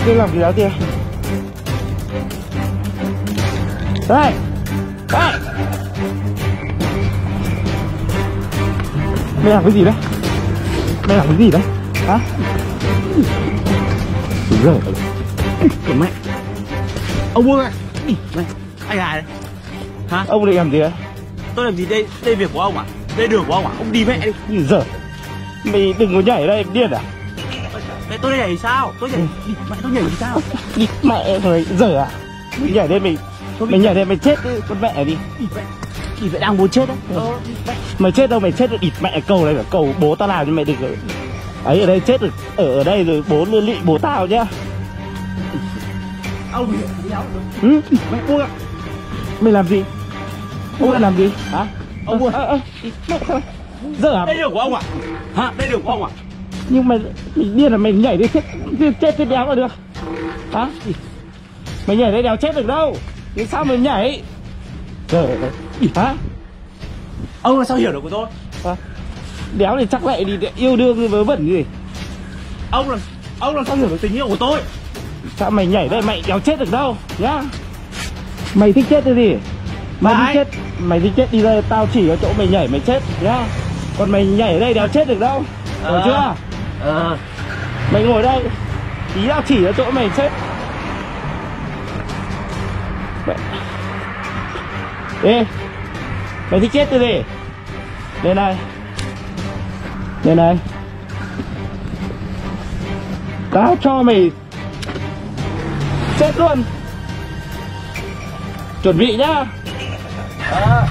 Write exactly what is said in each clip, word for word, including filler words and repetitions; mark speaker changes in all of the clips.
Speaker 1: cái làm gì đó kìa. Đây. Đây. Mày làm cái gì đấy? Mày làm cái gì đấy? Hả? Rồi. Còn mẹ. Ông buông lại. Này, anh Hải đấy. Hả? Ông định làm gì đấy?
Speaker 2: Tôi làm gì đây? Đây việc của ông à? Đây đường của ông à? Ông đi mẹ đi.
Speaker 1: Gì giờ? Mày đừng có nhảy ở đây, em điên à?
Speaker 2: Đây tôi nhảy thì sao? Tôi nhảy đi, mẹ tôi nhảy thì sao?
Speaker 1: Đi mẹ rồi, giờ à? Mày nhảy đây mày mày nhảy đây mày chết đi, con mẹ đi.
Speaker 2: Thì vậy đang muốn chết đấy.
Speaker 1: Ờ, mày chết đâu, mày chết được ịt mẹ cầu này, cầu bố tao làm cho mày đừng ấy ở đây chết được ở ở đây rồi bố lươn lị bố tao nhá.
Speaker 2: Ông
Speaker 1: ừ? Mày buông ạ. Mày làm gì? Ông lại làm gì? Hả?
Speaker 2: Ông buông.
Speaker 1: Ờ, ờ, mẹ sao? Giờ à?
Speaker 2: Đây đường của ông à? Hả? Đây đường của ông à?
Speaker 1: Nhưng mà mày điên là mày nhảy đi chết chết chết đéo là được. Hả? Mày nhảy đây đéo chết được đâu. Nhưng sao mày nhảy? Trời ơi. Hả?
Speaker 2: Ông là sao hiểu được của tôi?
Speaker 1: À, đéo thì chắc lại đi yêu đương vớ vẩn gì.
Speaker 2: Ông là ông làm sao hiểu được tình yêu của tôi?
Speaker 1: Sao mày nhảy đây mày đéo chết được đâu nhá. Mày thích chết cái gì? Mày thích chết, mày thích chết đi đây tao chỉ ở chỗ mày nhảy mày chết nhá. Còn mày nhảy ở đây đéo chết được đâu. Hiểu
Speaker 2: à,
Speaker 1: chưa?
Speaker 2: À.
Speaker 1: Mày ngồi đây tí tao chỉ ở chỗ mày chết. Mày... Ê, mày thích chết cái gì? Đây này. Đây này. Tao cho mày chết luôn. Chuẩn bị nhá. À.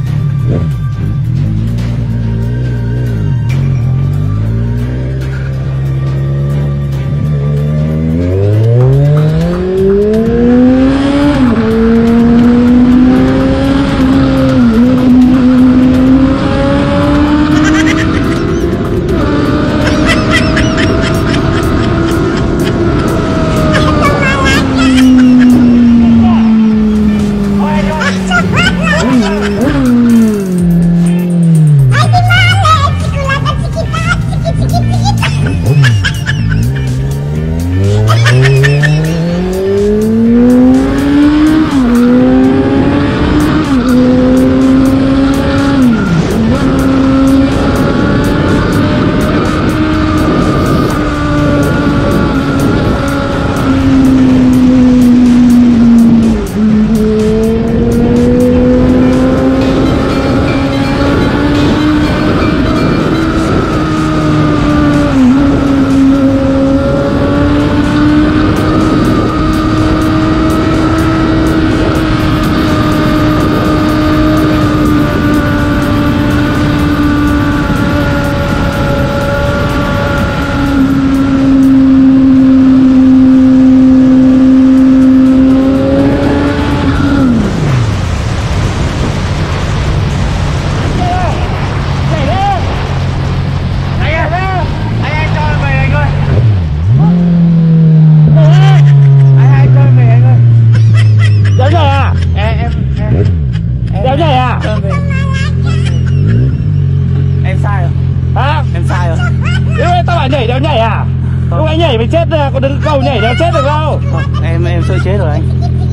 Speaker 1: nhảy đéo nhảy à? Không. Lúc anh nhảy mới chết ra, còn đừng cầu nhảy đéo chết được đâu.
Speaker 2: Không, em em sợ chết rồi anh.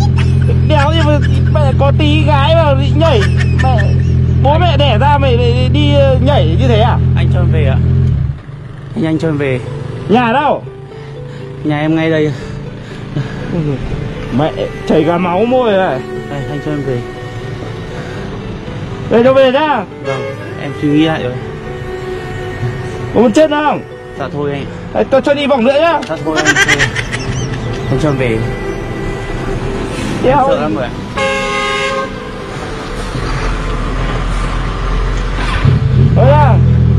Speaker 1: Đéo gì mà mẹ có tí gái vào đi nhảy, mẹ bố mẹ đẻ ra mày đi, đi nhảy như thế à?
Speaker 2: Anh cho em về ạ. Anh anh cho em về.
Speaker 1: Nhà đâu?
Speaker 2: Nhà em ngay đây.
Speaker 1: Mẹ chảy cả máu môi này.
Speaker 2: Đây, anh cho em về.
Speaker 1: Về cho về nhá.
Speaker 2: Vâng, em suy nghĩ lại rồi.
Speaker 1: Có muốn chết không?
Speaker 2: Dạ thôi anh.
Speaker 1: Đấy, tôi cho đi vòng nữa nhá.
Speaker 2: Dạ thôi anh. Thôi. Anh cho em về.
Speaker 1: Đéo.
Speaker 2: Sợ lắm rồi ạ.
Speaker 1: Thôi nhá.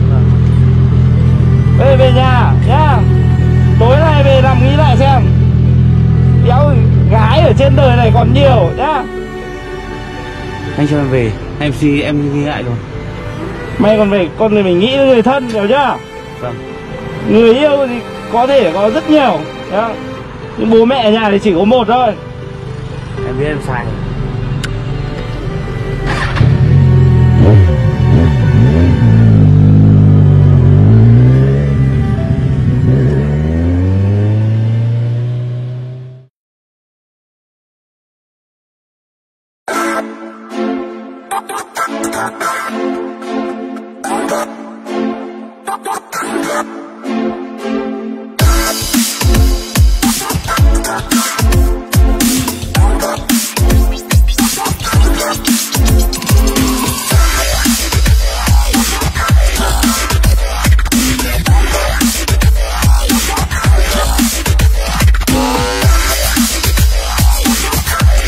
Speaker 1: Về về nhà nhá. Tối nay về nằm nghĩ lại xem. Đéo gái ở trên đời này còn nhiều nhá.
Speaker 2: Anh cho em về. Em suy em nghĩ lại rồi.
Speaker 1: Mày còn phải con người mình nghĩ đến người thân hiểu chưa?
Speaker 2: Vâng.
Speaker 1: Người yêu thì có thể có rất nhiều nhá. Nhưng bố mẹ ở nhà thì chỉ có một thôi.
Speaker 2: Em biết em sai rồi.
Speaker 3: Thank you.